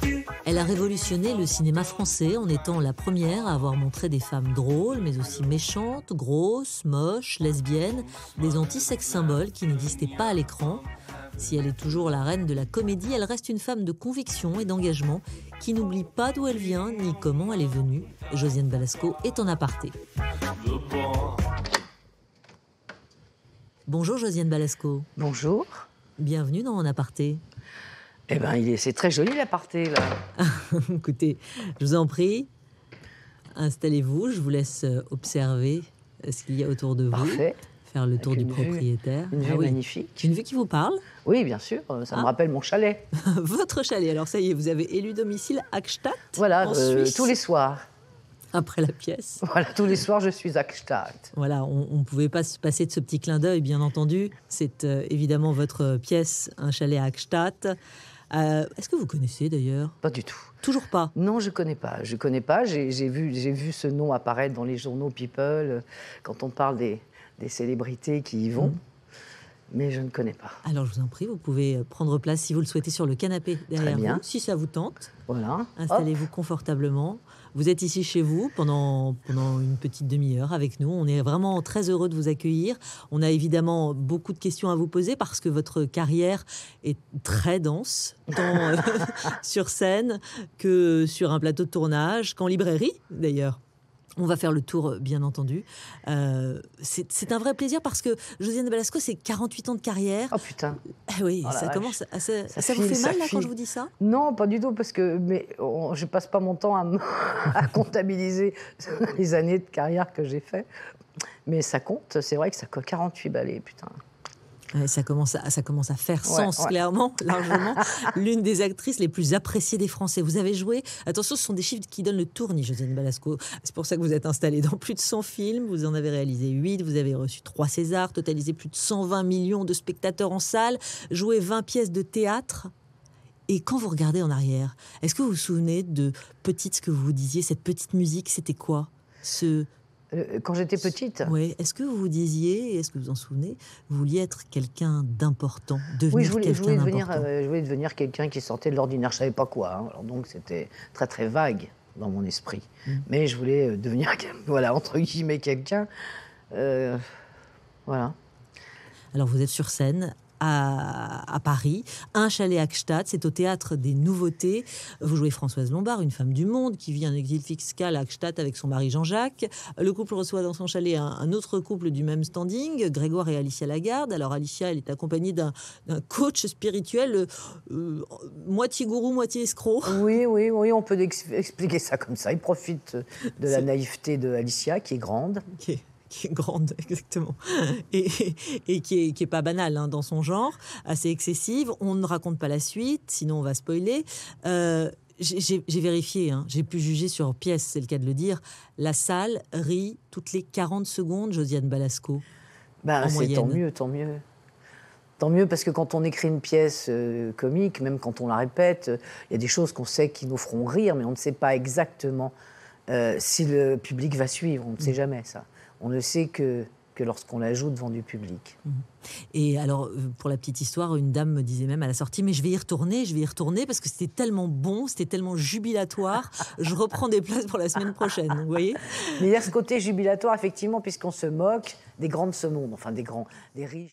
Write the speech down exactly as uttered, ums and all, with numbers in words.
Elle a révolutionné le cinéma français en étant la première à avoir montré des femmes drôles, mais aussi méchantes, grosses, moches, lesbiennes, des anti-sex symboles qui n'existaient pas à l'écran. Si elle est toujours la reine de la comédie, elle reste une femme de conviction et d'engagement qui n'oublie pas d'où elle vient ni comment elle est venue. Josiane Balasco est en aparté. Bonjour Josiane Balasco. Bonjour. Bienvenue dans En aparté. Eh ben, il est, c'est très joli l'aparté là. Écoutez, je vous en prie, installez-vous, je vous laisse observer ce qu'il y a autour de vous. Parfait. Faire le Avec tour du une vue- propriétaire. Une vue Ah oui. magnifique. Une vue qui vous parle. Oui, bien sûr, ça Ah. me rappelle mon chalet. Votre chalet. Alors ça y est, vous avez élu domicile à Gstaad, Voilà, en euh, Suisse, tous les soirs. après la pièce. Voilà, tous les soirs, je suis à Gstaad. Voilà, on ne pouvait pas se passer de ce petit clin d'œil, bien entendu. C'est euh, évidemment votre pièce, un chalet à Gstaad. Euh, Est-ce que vous connaissez d'ailleurs? Pas du tout. Toujours pas. Non, je connais pas. Je connais pas. J'ai j'ai vu, j'ai vu ce nom apparaître dans les journaux People euh, quand on parle des, des célébrités qui y vont, Mm. mais je ne connais pas. Alors je vous en prie, vous pouvez prendre place si vous le souhaitez sur le canapé derrière bien. vous, si ça vous tente. Voilà. Installez-vous confortablement. Vous êtes ici chez vous pendant, pendant une petite demi-heure avec nous. On est vraiment très heureux de vous accueillir. On a évidemment beaucoup de questions à vous poser parce que votre carrière est très dense, tant euh, sur scène que sur un plateau de tournage, qu'en librairie d'ailleurs. On va faire le tour, bien entendu. Euh, c'est c'est un vrai plaisir parce que Josiane Balasco, c'est quarante-huit ans de carrière. Oh putain. Ah oui, Oh la ça vache. commence. À, ça Ça ça vous file, fait ça mal là, quand file. je vous dis ça? Non, pas du tout, parce que mais, on- je passe pas mon temps à, me- à comptabiliser les années de carrière que j'ai fait. Mais ça compte, c'est vrai que ça coûte quarante-huit balais, putain. Ouais, ça, commence à, ça commence à faire Ouais, sens, ouais. clairement, largement. L'une des actrices les plus appréciées des Français. Vous avez joué, attention, ce sont des chiffres qui donnent le tournis, Josiane Balasco. C'est pour ça que vous êtes installée dans plus de cent films. Vous en avez réalisé huit, vous avez reçu trois Césars, totalisé plus de cent vingt millions de spectateurs en salle, joué vingt pièces de théâtre. Et quand vous regardez en arrière, est-ce que vous vous souvenez de petite, ce que vous vous disiez, cette petite musique, c'était quoi? Ce... Euh, Quand j'étais petite, Ouais. Est-ce que vous vous disiez, est-ce que vous en souvenez, vous vouliez être quelqu'un d'important, devenir oui, je voulais, je quelqu'un voulais devenir, d'important? euh, je voulais devenir quelqu'un qui sortait de l'ordinaire. Je savais pas quoi, hein. Alors donc c'était très très vague dans mon esprit. Mm. Mais je voulais euh, devenir, voilà, entre guillemets, quelqu'un. Euh, voilà. Alors vous êtes sur scène à, à Paris, un chalet à Gstaad, c'est au théâtre des Nouveautés. Vous jouez Françoise Lombard, une femme du monde qui vit en exil fiscal à Gstaad avec son mari Jean-Jacques. Le couple reçoit dans son chalet un, un autre couple du même standing, Grégoire et Alicia Lagarde. Alors Alicia, elle est accompagnée d'un d'un coach spirituel, euh, moitié gourou, moitié escroc. Oui, oui, oui, on peut ex- expliquer ça comme ça. Il profite de la C'est- naïveté de Alicia, qui est grande. Qui est, qui est grande, exactement, et, et qui est, qui est pas banale hein, dans son genre, assez excessive. On ne raconte pas la suite, sinon on va spoiler. Euh, j'ai- J'ai j'ai vérifié, hein, j'ai pu juger sur pièce, c'est le cas de le dire. La salle rit toutes les quarante secondes, Josiane Balasco. Ben, En c'est moyenne. tant mieux, tant mieux. Tant mieux, parce que quand on écrit une pièce euh, comique, même quand on la répète, il y a des choses qu'on sait qui nous feront rire, mais on ne sait pas exactement euh, si le public va suivre. On ne sait jamais ça. On ne sait que, que lorsqu'on la joue devant du public. Et alors, euh, pour la petite histoire, une dame me disait même à la sortie, mais je vais y retourner, je vais y retourner, parce que c'était tellement bon, c'était tellement jubilatoire, je reprends des places pour la semaine prochaine, vous voyez? Mais il y a ce côté jubilatoire, effectivement, puisqu'on se moque des grands de ce monde, enfin des grands, des riches.